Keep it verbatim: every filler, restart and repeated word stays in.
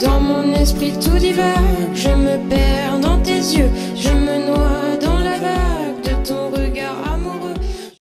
Dans mon esprit tout divague, je me perds dans tes yeux, je me noie